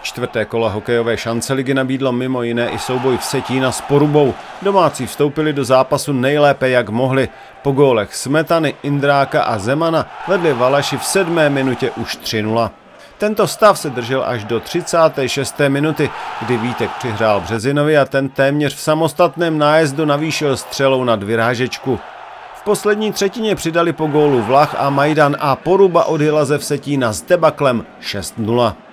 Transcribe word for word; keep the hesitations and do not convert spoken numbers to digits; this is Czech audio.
Čtvrté kolo hokejové šance ligy nabídlo mimo jiné i souboj Vsetína s Porubou. Domácí vstoupili do zápasu nejlépe, jak mohli. Po gólech Smetany, Indráka a Zemana vedli Valaši v sedmé minutě už tři nula. Tento stav se držel až do třicáté šesté minuty, kdy Vítek přihrál Březinovi a ten téměř v samostatném nájezdu navýšil střelou nad vyrážečku. V poslední třetině přidali po gólu Vlach a Majdan a Poruba odjela ze Vsetína s debaklem šest nula.